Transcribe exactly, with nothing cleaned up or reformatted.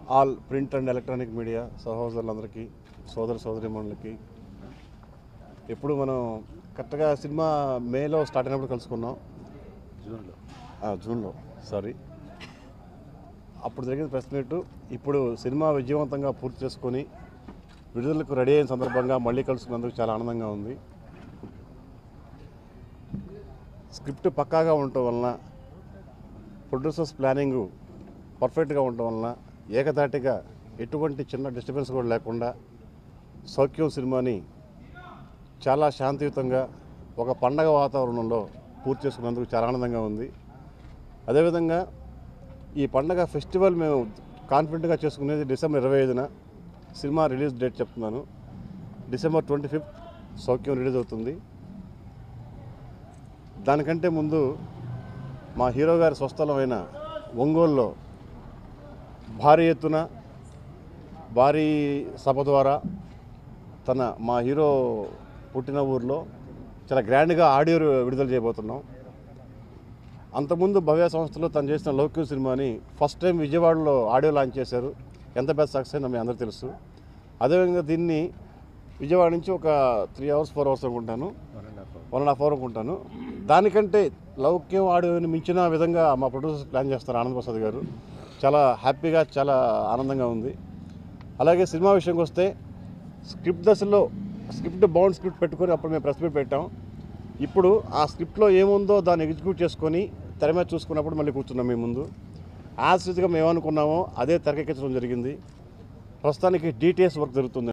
All print and electronic media సహోదరులందరికీ సోదర సోదరీమణులకి ఎప్పుడు మనం కరెక్ట్గా సినిమా మేలో స్టార్ట్ అయినప్పుడు కలుసుకున్నాం. జూన్లో జూన్లో సారీ అప్పుడు జరిగిన ప్రెస్ మీట్. ఇప్పుడు సినిమా విజయవంతంగా పూర్తి చేసుకొని విడుదలకు రెడీ అయిన సందర్భంగా మళ్ళీ కలుసుకున్నందుకు చాలా ఆనందంగా ఉంది. స్క్రిప్ట్ పక్కాగా ఉండటం వలన, ప్రొడ్యూసర్స్ ప్లానింగు పర్ఫెక్ట్గా ఉండటం వలన, ఏకధాటిగా ఎటువంటి చిన్న డిస్టర్బెన్స్ కూడా లేకుండా సౌఖ్యం సినిమాని చాలా శాంతియుతంగా ఒక పండగ వాతావరణంలో పూర్తి చేసుకున్నందుకు చాలా ఆనందంగా ఉంది. అదేవిధంగా ఈ పండగ ఫెస్టివల్ మేము కాన్ఫిడెంట్గా చేసుకునేది డిసెంబర్ ఇరవై ఐదున సినిమా రిలీజ్ డేట్ చెప్తున్నాను. December twenty fifth Soukhyam release అవుతుంది. దానికంటే ముందు మా హీరో గారి స్వస్థలమైన ఒంగోలులో భారీ ఎత్తున భారీ సభ ద్వారా తన మా హీరో పుట్టిన ఊరిలో చాలా గ్రాండ్గా ఆడియో విడుదల చేయబోతున్నాం. అంతకుముందు భవ్య సంస్థలో తను చేసిన లౌక్యం సినిమాని ఫస్ట్ టైం విజయవాడలో ఆడియో లాంచ్ చేశారు. ఎంత పెద్ద సక్సెస్ అయినా మీ అందరికీ తెలుసు. అదేవిధంగా దీన్ని విజయవాడ నుంచి ఒక త్రీ అవర్స్ ఫోర్ అవర్స్ అనుకుంటాను వన్ అండ్ హాఫ్ అవర్ అనుకుంటాను దానికంటే లౌక్యం ఆడియోని మించిన విధంగా మా ప్రొడ్యూసర్స్ ప్లాన్ చేస్తారు ఆనంద్ ప్రసాద్ గారు. చాలా హ్యాపీగా చాలా ఆనందంగా ఉంది. అలాగే సినిమా విషయంకి వస్తే స్క్రిప్ట్ దశలో స్క్రిప్ట్ బౌండ్ స్క్రిప్ట్ పెట్టుకొని అప్పుడు మేము ప్రెస్ మీట్ పెట్టాం. ఇప్పుడు ఆ స్క్రిప్ట్లో ఏముందో దాన్ని ఎగ్జిక్యూట్ చేసుకొని తెర మీద చూసుకున్నప్పుడు మళ్ళీ కూర్చున్నాం మీ ముందు. యాజ్ గా మేము ఏమనుకున్నామో అదే తెరకెక్కించడం జరిగింది. ప్రస్తుతానికి డీటెయిల్స్ వర్క్ జరుగుతుంది.